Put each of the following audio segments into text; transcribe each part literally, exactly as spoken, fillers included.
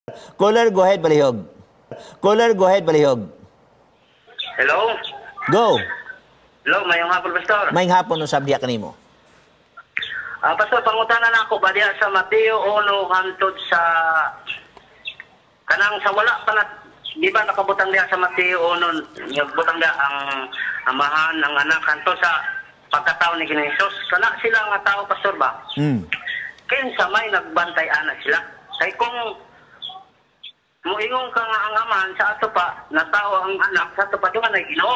Caller, go ahead, palihog. Caller, go ahead, palihog. Hello? Go. Hello, mayong hapon, Pastor. Mayong hapon no sabdiya kanimo. Ah, Pastor, pangutanan ako ba diya sa Mateo uno hangtod sa kanang sa wala pa na, di ba nakabutang diya sa Mateo uno, nagbutang diya ang amahan, ang anak hangtod sa pagkatao ni Hesus. Kana sila nga tao, Pastor ba? Mm. Kinsa may nagbantay anak sila. Kay kung muingong ka nga ang amahan sa ato pa, na tao ang anak sa ato pa doon ay Ginoo.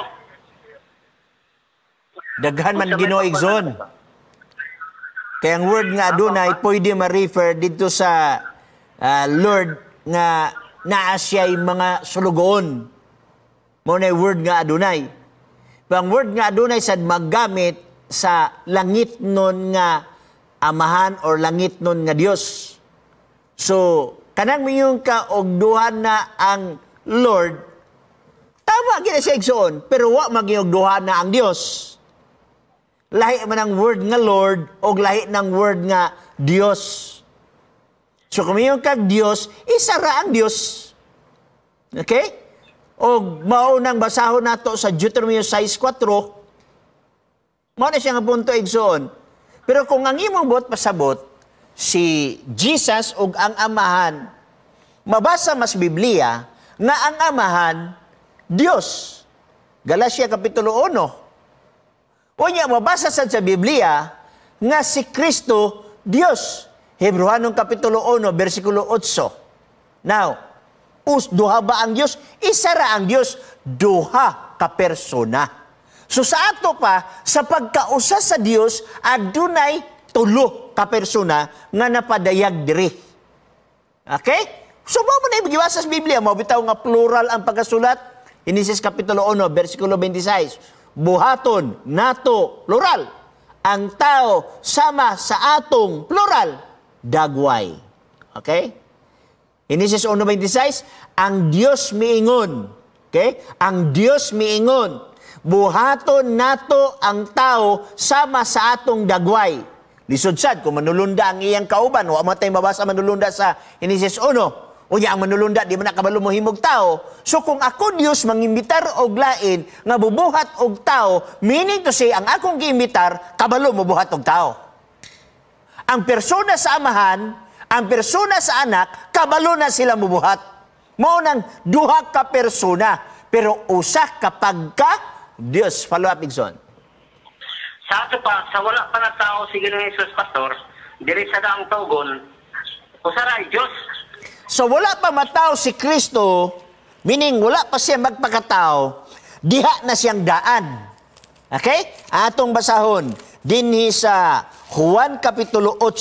Daghan man Ginoo igsoon. Kaya ang word nga adunay pwede ma-refer dito sa uh, Lord nga naa siya'y mga sulugoon. Mo na word nga adunay. Ang word nga adunay sad maggamit sa langit nun nga amahan or langit nun nga Dios. So, kanang miyong ka og duha na ang Lord, tama gina siya igsoon, pero wa maging og duha na ang Dios. Lahi man ang word nga Lord o lahi ng word nga Dios. So kung mayroon kag Dios, isa ra ang Dios. Okay? O maunang basahon nato sa Deuteronomy six four, mao na siya nga punto igsoon. Pero kung ang imong bot pasabot, si Jesus ug ang amahan, mabasa mas Biblia nga ang amahan, Dios. Galacia Kapitulo one. O niya, mabasa sa sa Biblia nga si Kristo, Dios. Hebrewanong Kapitulo one, versikulo eight. Now, us, duha ba ang Dios? Isa ra ang Dios, duha ka persona. So sa ato pa, sa pagkausa sa Dios, adunay tulo ka persona nga napadayag diri. Okay? So mo mo na ibigibasa sa Biblia, mo bitaw nga plural ang pagkasulat. Genesis Kapitulo one, versikulo twenty-six. Buhaton, nato, plural. Ang tao sama sa atong plural, dagway. Okay? Genesis one twenty-six, ang Dios miingon. Okay? Ang Dios miingon. Buhaton nato ang tao sama sa atong dagway. Lisod sad, kung manulunda ang iyang kauban, wa matay mabasa manulunda sa Genesis one. O ang manulunda, di man nakabalo mo himog tao. So kung ako Dios mangimbitar og lain, nga bubuhat og tao, meaning to say, ang akong giimbitar, kabalo mo buhat og tao. Ang persona sa amahan, ang persona sa anak, kabalo na sila mubuhat. Mao nang duha ka persona, pero usa kapag ka Dios. Follow up, Igson. Sa ato pa, sa wala pa na tao si Ginoong Hesus, Pastor, diri sa daang tugon, usara ay Diyos. So wala pa matao si Kristo, meaning wala pa siya magpakatao, diha na siyang daan. Okay? Atong basahon dinhi sa Juan Kapitulo eight.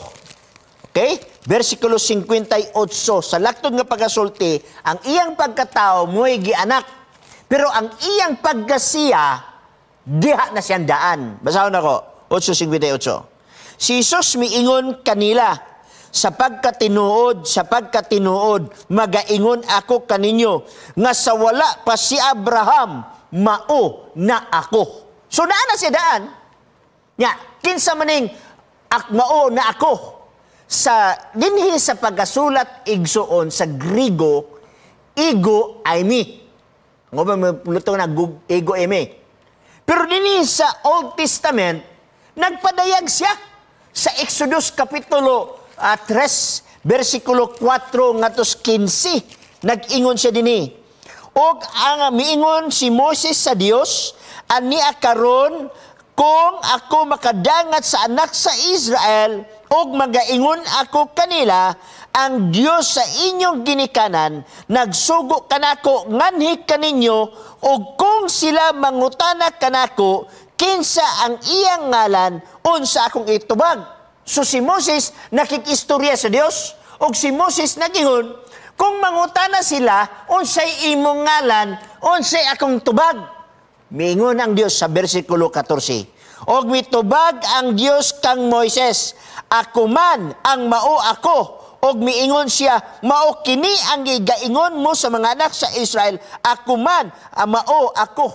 Okay? Versikulo fifty-eight. Sa laktod nga pagasulti, ang iyang pagkatao mo'y gianak. Pero ang iyang pagkasiya, diha na siyang daan. Basahon ako, eight fifty-eight. Si Jesus miingon kanila, sa pagkatinuod, sa pagkatinuod, magaingon ako kaninyo, nga sa wala pa si Abraham, mao na ako. So daan na siya daan. Nya, kinsa maning ak mao na ako. Sa dinhi sa pagkasulat igsuon sa Griego, ego eimi. Ngo ba mulutong na ego eimi. Pero dinhi sa Old Testament, nagpadayag siya sa Exodus Kapitulo Uh, tres, versikulo four ngatos quince, nag-ingon siya dini. Og ang miingon si Moses sa Dios, ani akaron kung ako makadangat sa anak sa Israel, og magaingon ako kanila, ang Dios sa inyong ginikanan, nagsugo kanako nganhi kaninyo, og kung sila mangutana kanako, kinsa ang iyang ngalan, unsa akong itubag. So si Moses nakikistorya sa Dios, o si Moses nagingon, kung mangutana sila, unsay imong ngalan, unsay akong tubag. Miingon ang Dios sa versikulo fourteen. Og mitubag ang Dios kang Moises, ako man ang mao ako. Og miingon siya, mao kini ang gigaingon mo sa mga anak sa Israel, ako man ang mao ako.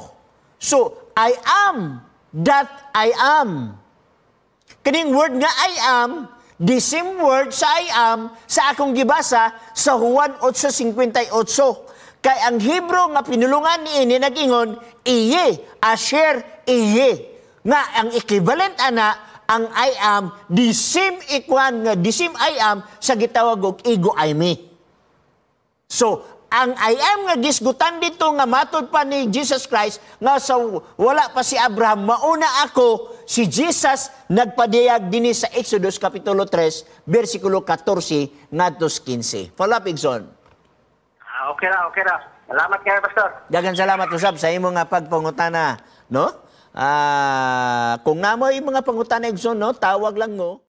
So I am that I am. Kaning word nga I am, the same word sa I am sa akong gibasa sa Juan eight fifty-eight. Kay ang Hebrew nga pinulungan ni ini nag-ingon, iye, asher, iye. Nga ang equivalent ana, ang I am, the same ikwan nga, the same I am sa gitawag og ego I me. So, ang I am nga gisgutan dito nga matod pa ni Jesus Christ nga sa wala pa si Abraham, mauna ako, si Jesus nagpadiyag dinhi sa Exodus Kapitulo three, versikulo fourteen ngadto fifteen. Follow up, Igsoon. Ah, okay ra, okay ra. Salamat kayo, Pastor. Daghang salamat usab sa imo nga pagpangutana, no? Ah, kung namoy mga pangutana, Igsoon, no, tawag lang mo.